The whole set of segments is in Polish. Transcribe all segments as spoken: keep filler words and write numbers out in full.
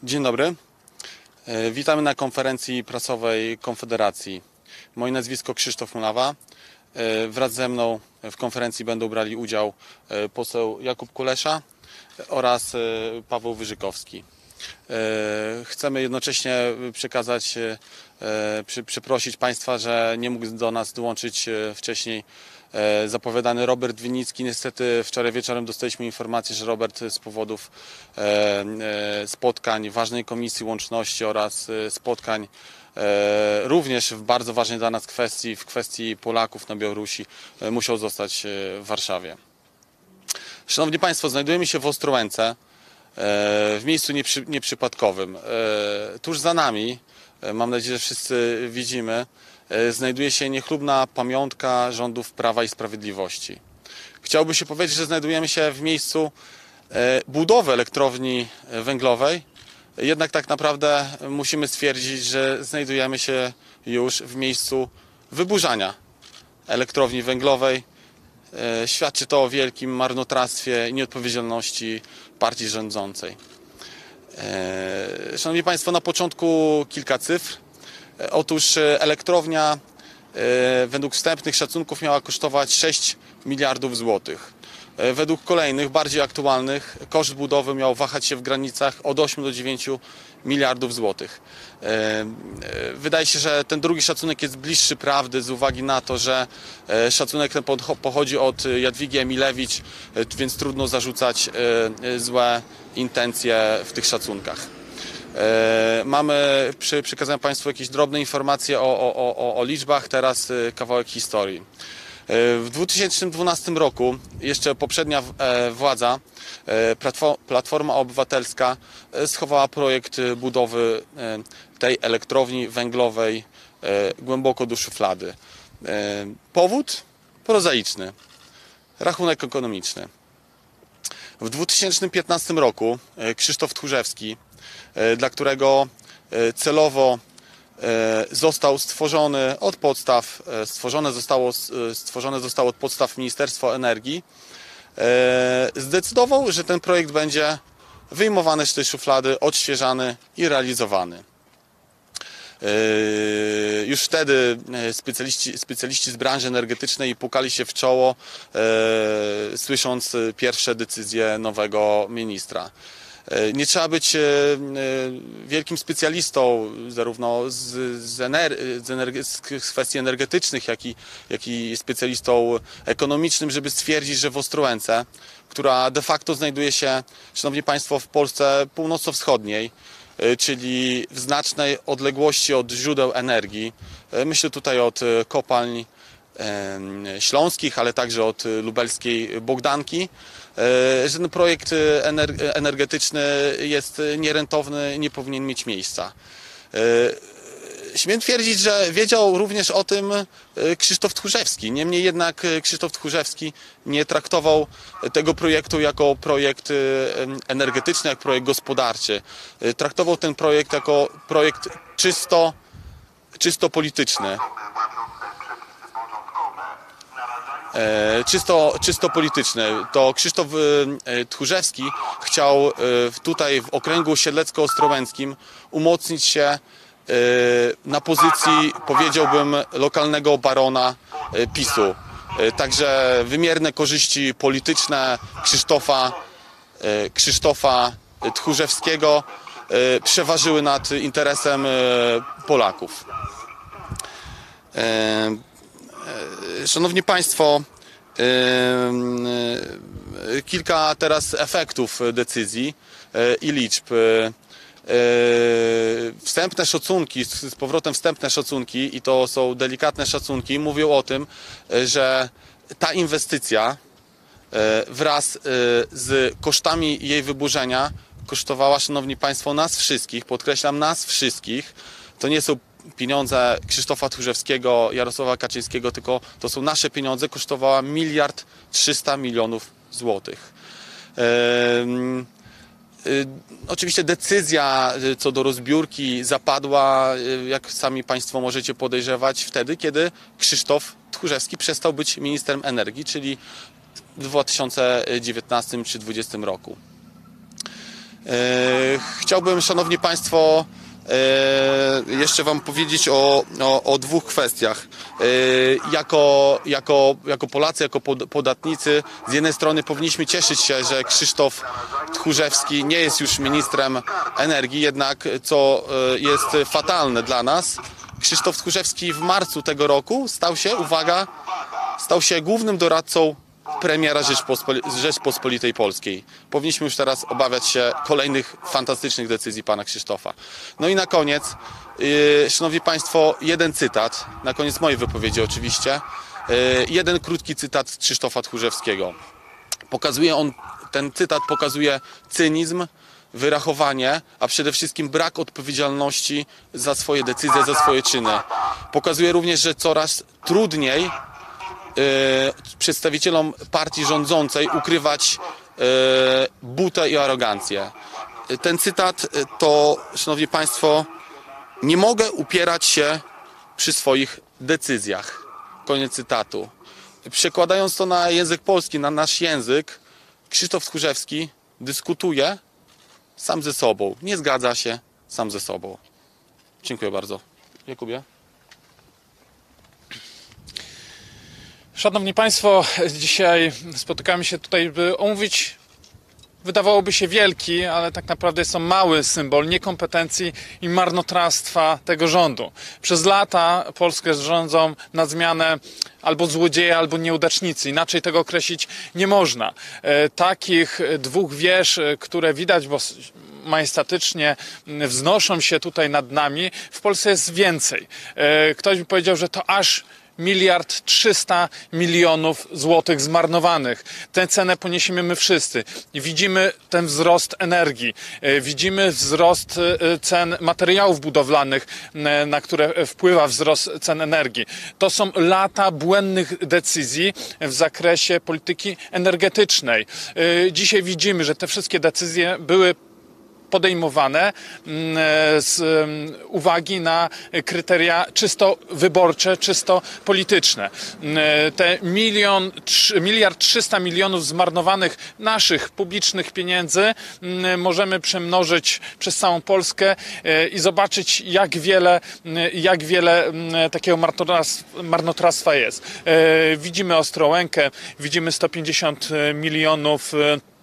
Dzień dobry. Witamy na konferencji prasowej Konfederacji. Moje nazwisko Krzysztof Mulawa. Wraz ze mną w konferencji będą brali udział poseł Jakub Kulesza oraz Paweł Wyżykowski. Chcemy jednocześnie przekazać, przeprosić Państwa, że nie mógł do nas dołączyć wcześniej zapowiadany Robert Winnicki. Niestety wczoraj wieczorem dostaliśmy informację, że Robert z powodów spotkań ważnej Komisji Łączności oraz spotkań również w bardzo ważnej dla nas kwestii, w kwestii Polaków na Białorusi, musiał zostać w Warszawie. Szanowni Państwo, znajdujemy się w Ostrołęce, w miejscu nieprzy, nieprzypadkowym. Tuż za nami, mam nadzieję, że wszyscy widzimy, znajduje się niechlubna pamiątka rządów Prawa i Sprawiedliwości. Chciałoby się powiedzieć, że znajdujemy się w miejscu budowy elektrowni węglowej, jednak tak naprawdę musimy stwierdzić, że znajdujemy się już w miejscu wyburzania elektrowni węglowej. Świadczy to o wielkim marnotrawstwie i nieodpowiedzialności partii rządzącej. Szanowni Państwo, na początku kilka cyfr. Otóż elektrownia według wstępnych szacunków miała kosztować sześć miliardów złotych. Według kolejnych, bardziej aktualnych, koszt budowy miał wahać się w granicach od ośmiu do dziewięciu miliardów złotych. Wydaje się, że ten drugi szacunek jest bliższy prawdy z uwagi na to, że szacunek ten pochodzi od Jadwigi Emilewicz, więc trudno zarzucać złe intencje w tych szacunkach. Mamy, przekazałem Państwu jakieś drobne informacje o, o, o, o liczbach, teraz kawałek historii. W dwa tysiące dwunastym roku jeszcze poprzednia władza, Platforma Obywatelska, schowała projekt budowy tej elektrowni węglowej głęboko do szuflady. Powód? Prozaiczny. Rachunek ekonomiczny. W dwa tysiące piętnastym roku Krzysztof Tchórzewski, dla którego celowo został stworzony od podstaw, stworzone zostało, stworzone zostało od podstaw Ministerstwo Energii, zdecydował, że ten projekt będzie wyjmowany z tej szuflady, odświeżany i realizowany. Już wtedy specjaliści, specjaliści z branży energetycznej pukali się w czoło, słysząc pierwsze decyzje nowego ministra. Nie trzeba być wielkim specjalistą zarówno z, z, ener z, energe z kwestii energetycznych, jak i, jak i specjalistą ekonomicznym, żeby stwierdzić, że w Ostrołęce, która de facto znajduje się, szanowni Państwo, w Polsce północno-wschodniej, czyli w znacznej odległości od źródeł energii, myślę tutaj od kopalń śląskich, ale także od lubelskiej Bogdanki, że ten projekt energetyczny jest nierentowny, nie powinien mieć miejsca. Śmiem twierdzić, że wiedział również o tym Krzysztof Tchórzewski. Niemniej jednak Krzysztof Tchórzewski nie traktował tego projektu jako projekt energetyczny, jak projekt gospodarczy. Traktował ten projekt jako projekt czysto, czysto polityczny. Czysto, czysto polityczny. To Krzysztof Tchórzewski chciał tutaj w okręgu siedlecko-ostrołęckim umocnić się na pozycji, powiedziałbym, lokalnego barona PiSu. Także wymierne korzyści polityczne Krzysztofa, Krzysztofa Tchórzewskiego przeważyły nad interesem Polaków. Szanowni Państwo, kilka teraz efektów decyzji i liczb. Wstępne szacunki, z powrotem wstępne szacunki, i to są delikatne szacunki, mówią o tym, że ta inwestycja wraz z kosztami jej wyburzenia kosztowała, szanowni Państwo, nas wszystkich, podkreślam, nas wszystkich. To nie są pieniądze Krzysztofa Tchórzewskiego, Jarosława Kaczyńskiego, tylko to są nasze pieniądze, kosztowała miliard trzysta milionów złotych. Oczywiście decyzja co do rozbiórki zapadła, jak sami Państwo możecie podejrzewać, wtedy, kiedy Krzysztof Tchórzewski przestał być ministrem energii, czyli w dwa tysiące dziewiętnastym czy dwa tysiące dwudziestym roku. Chciałbym, szanowni państwo, jeszcze wam powiedzieć o, o, o dwóch kwestiach. Jako, jako, jako Polacy, jako podatnicy, z jednej strony powinniśmy cieszyć się, że Krzysztof Tchórzewski nie jest już ministrem energii, jednak co jest fatalne dla nas, Krzysztof Tchórzewski w marcu tego roku stał się, uwaga, stał się głównym doradcą premiera Rzeczpospoli- Rzeczpospolitej Polskiej. Powinniśmy już teraz obawiać się kolejnych fantastycznych decyzji pana Krzysztofa. No i na koniec, yy, szanowni państwo, jeden cytat, na koniec mojej wypowiedzi oczywiście, yy, jeden krótki cytat Krzysztofa Tchórzewskiego. Pokazuje on, ten cytat pokazuje cynizm, wyrachowanie, a przede wszystkim brak odpowiedzialności za swoje decyzje, za swoje czyny. Pokazuje również, że coraz trudniej przedstawicielom partii rządzącej ukrywać butę i arogancję. Ten cytat to, szanowni państwo, nie mogę upierać się przy swoich decyzjach. Koniec cytatu. Przekładając to na język polski, na nasz język, Krzysztof Tchórzewski dyskutuje sam ze sobą. Nie zgadza się sam ze sobą. Dziękuję bardzo. Jakubie? Szanowni Państwo, dzisiaj spotykamy się tutaj, by omówić, wydawałoby się wielki, ale tak naprawdę jest to mały symbol niekompetencji i marnotrawstwa tego rządu. Przez lata Polskę rządzą na zmianę albo złodzieje, albo nieudacznicy. Inaczej tego określić nie można. E, takich dwóch wież, które widać, bo majestatycznie wznoszą się tutaj nad nami, w Polsce jest więcej. E, ktoś by powiedział, że to aż miliard trzysta milionów złotych zmarnowanych. Tę cenę poniesiemy my wszyscy. Widzimy ten wzrost energii. Widzimy wzrost cen materiałów budowlanych, na które wpływa wzrost cen energii. To są lata błędnych decyzji w zakresie polityki energetycznej. Dzisiaj widzimy, że te wszystkie decyzje były podejmowane z uwagi na kryteria czysto wyborcze, czysto polityczne. Te milion, miliard trzysta milionów zmarnowanych naszych publicznych pieniędzy możemy przemnożyć przez całą Polskę i zobaczyć, jak wiele, jak wiele takiego marnotrawstwa jest. Widzimy Ostrołękę, widzimy sto pięćdziesiąt milionów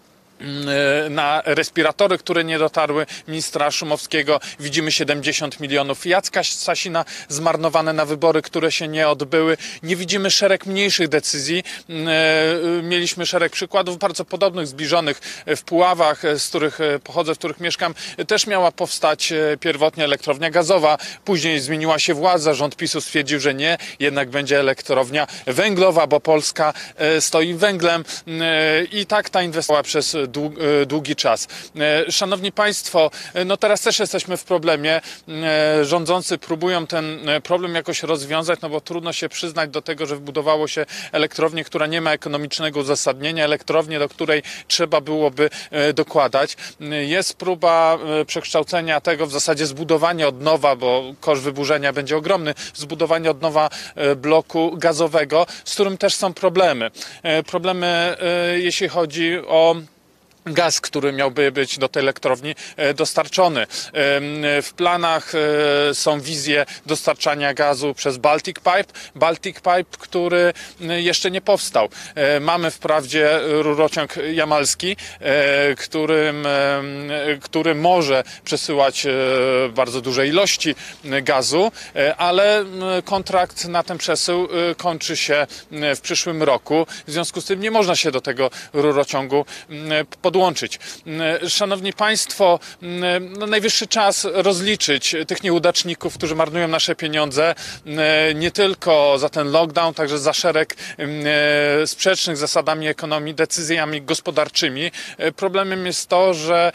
na respiratory, które nie dotarły, ministra Szumowskiego. Widzimy siedemdziesiąt milionów Jacka Sasina zmarnowane na wybory, które się nie odbyły. Nie widzimy szereg mniejszych decyzji. Mieliśmy szereg przykładów bardzo podobnych, zbliżonych w Puławach, z których pochodzę, w których mieszkam. Też miała powstać pierwotnie elektrownia gazowa. Później zmieniła się władza. Rząd PiSu stwierdził, że nie. Jednak będzie elektrownia węglowa, bo Polska stoi węglem. I tak ta inwestycja przez długi czas. Szanowni Państwo, no teraz też jesteśmy w problemie. Rządzący próbują ten problem jakoś rozwiązać, no bo trudno się przyznać do tego, że wbudowało się elektrownię, która nie ma ekonomicznego uzasadnienia, elektrownię, do której trzeba byłoby dokładać. Jest próba przekształcenia tego, w zasadzie zbudowania od nowa, bo koszt wyburzenia będzie ogromny, zbudowania od nowa bloku gazowego, z którym też są problemy. Problemy, jeśli chodzi o gaz, który miałby być do tej elektrowni dostarczony. W planach są wizje dostarczania gazu przez Baltic Pipe. Baltic Pipe, który jeszcze nie powstał. Mamy wprawdzie rurociąg jamalski, którym, który może przesyłać bardzo duże ilości gazu, ale kontrakt na ten przesył kończy się w przyszłym roku. W związku z tym nie można się do tego rurociągu podłączyć. Szanowni Państwo, no najwyższy czas rozliczyć tych nieudaczników, którzy marnują nasze pieniądze, nie tylko za ten lockdown, także za szereg sprzecznych z zasadami ekonomii, decyzjami gospodarczymi. Problemem jest to, że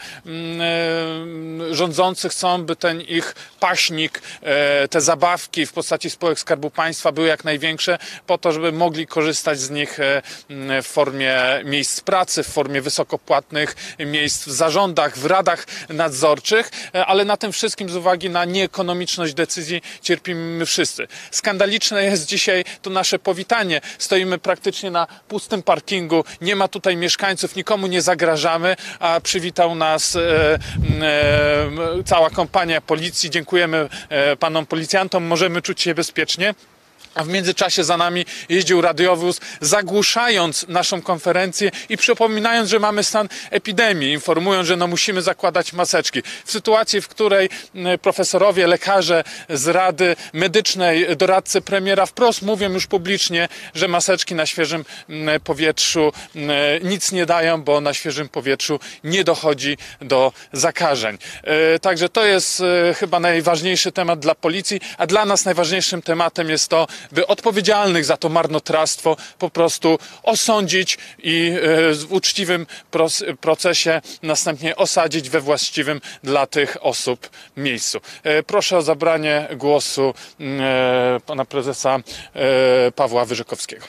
rządzący chcą, by ten ich paśnik, te zabawki w postaci spółek Skarbu Państwa były jak największe, po to, żeby mogli korzystać z nich w formie miejsc pracy, w formie wysokopłatnych prywatnych miejsc w zarządach, w radach nadzorczych, ale na tym wszystkim z uwagi na nieekonomiczność decyzji cierpimy wszyscy. Skandaliczne jest dzisiaj to nasze powitanie. Stoimy praktycznie na pustym parkingu, nie ma tutaj mieszkańców, nikomu nie zagrażamy, a przywitał nas e, e, cała kompania policji. Dziękujemy e, panom policjantom, możemy czuć się bezpiecznie. A w międzyczasie za nami jeździł radiowóz, zagłuszając naszą konferencję i przypominając, że mamy stan epidemii, informując, że no musimy zakładać maseczki. W sytuacji, w której profesorowie, lekarze z Rady Medycznej, doradcy premiera wprost mówią już publicznie, że maseczki na świeżym powietrzu nic nie dają, bo na świeżym powietrzu nie dochodzi do zakażeń. Także to jest chyba najważniejszy temat dla policji, a dla nas najważniejszym tematem jest to, by odpowiedzialnych za to marnotrawstwo po prostu osądzić i w uczciwym procesie następnie osadzić we właściwym dla tych osób miejscu. Proszę o zabranie głosu pana prezesa Pawła Wyrzykowskiego.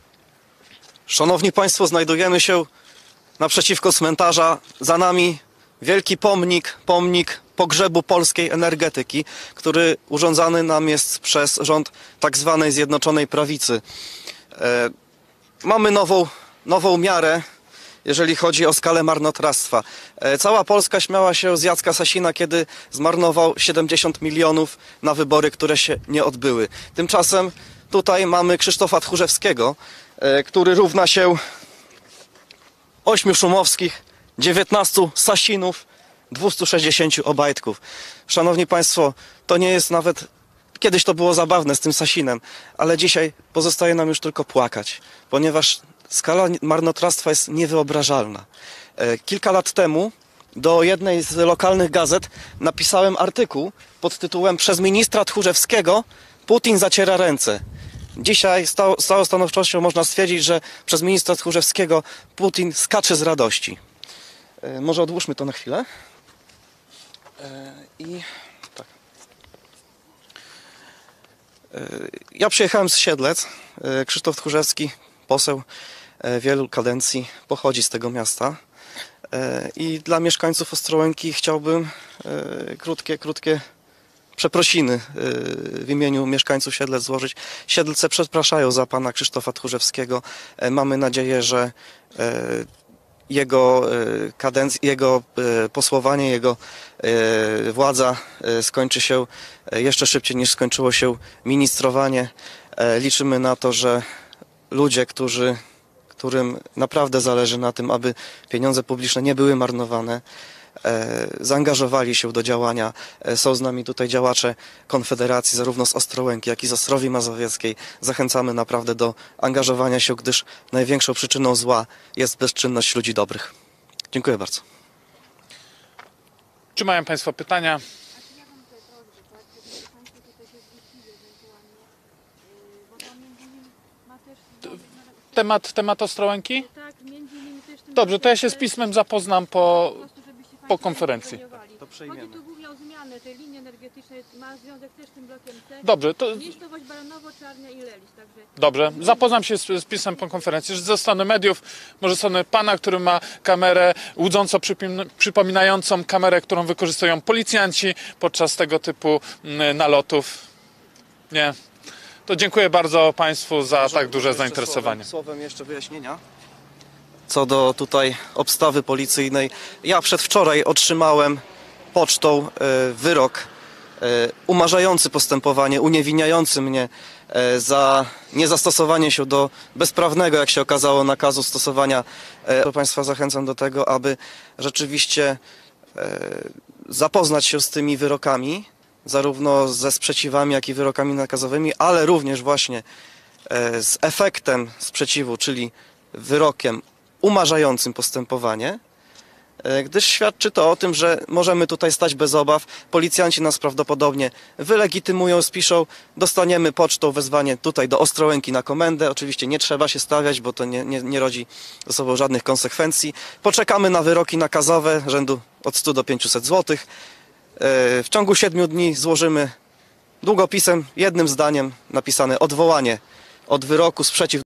Szanowni Państwo, znajdujemy się naprzeciwko cmentarza. Za nami wielki pomnik, pomnik pogrzebu polskiej energetyki, który urządzany nam jest przez rząd tak zwanej Zjednoczonej Prawicy. E, mamy nową, nową miarę, jeżeli chodzi o skalę marnotrawstwa. E, cała Polska śmiała się z Jacka Sasina, kiedy zmarnował siedemdziesiąt milionów na wybory, które się nie odbyły. Tymczasem tutaj mamy Krzysztofa Tchórzewskiego, e, który równa się ośmiu Szumowskich, dziewiętnastu Sasinów, dwustu sześćdziesięciu Obajtków. Szanowni Państwo, to nie jest nawet... Kiedyś to było zabawne z tym Sasinem, ale dzisiaj pozostaje nam już tylko płakać, ponieważ skala marnotrawstwa jest niewyobrażalna. Kilka lat temu do jednej z lokalnych gazet napisałem artykuł pod tytułem "Przez ministra Tchórzewskiego Putin zaciera ręce". Dzisiaj z całą stanowczością można stwierdzić, że przez ministra Tchórzewskiego Putin skacze z radości. Może odłóżmy to na chwilę. I tak. Ja przyjechałem z Siedlec. Krzysztof Tchórzewski, poseł wielu kadencji, pochodzi z tego miasta. I dla mieszkańców Ostrołęki chciałbym krótkie, krótkie przeprosiny w imieniu mieszkańców Siedlec złożyć. Siedlce przepraszają za pana Krzysztofa Tchórzewskiego. Mamy nadzieję, że jego kadencja, jego posłowanie, jego władza skończy się jeszcze szybciej niż skończyło się ministrowanie. Liczymy na to, że ludzie, którzy, którym naprawdę zależy na tym, aby pieniądze publiczne nie były marnowane, zaangażowali się do działania. Są z nami tutaj działacze Konfederacji, zarówno z Ostrołęki, jak i z Ostrowi Mazowieckiej. Zachęcamy naprawdę do angażowania się, gdyż największą przyczyną zła jest bezczynność ludzi dobrych. Dziękuję bardzo. Czy mają Państwo pytania? Temat, temat Ostrołęki? Dobrze, to ja się z pismem zapoznam po, po konferencji. Chodzi tu głównie o zmianę tej linii energetycznej, ma związek też z tym blokiem C. Dobrze, to... Miejscowość Baranowo, Czarnia i Lelis. Także... Dobrze, zapoznam się z, z pismem po konferencji. Ze strony mediów, może ze strony pana, który ma kamerę łudząco przypominającą kamerę, którą wykorzystują policjanci podczas tego typu nalotów. Nie. To dziękuję bardzo Państwu za Może, tak duże jeszcze zainteresowanie. Słowem, słowem jeszcze wyjaśnienia. Co do tutaj obstawy policyjnej. Ja przedwczoraj otrzymałem pocztą e, wyrok e, umarzający postępowanie, uniewinniający mnie e, za niezastosowanie się do bezprawnego, jak się okazało, nakazu stosowania. E, Państwa zachęcam do tego, aby rzeczywiście e, zapoznać się z tymi wyrokami, zarówno ze sprzeciwami, jak i wyrokami nakazowymi, ale również właśnie e, z efektem sprzeciwu, czyli wyrokiem umarzającym postępowanie, gdyż świadczy to o tym, że możemy tutaj stać bez obaw. Policjanci nas prawdopodobnie wylegitymują, spiszą, dostaniemy pocztą wezwanie tutaj do Ostrołęki na komendę. Oczywiście nie trzeba się stawiać, bo to nie, nie, nie rodzi ze sobą żadnych konsekwencji. Poczekamy na wyroki nakazowe rzędu od stu do pięciuset złotych. W ciągu siedmiu dni złożymy długopisem, jednym zdaniem napisane odwołanie od wyroku, sprzeciw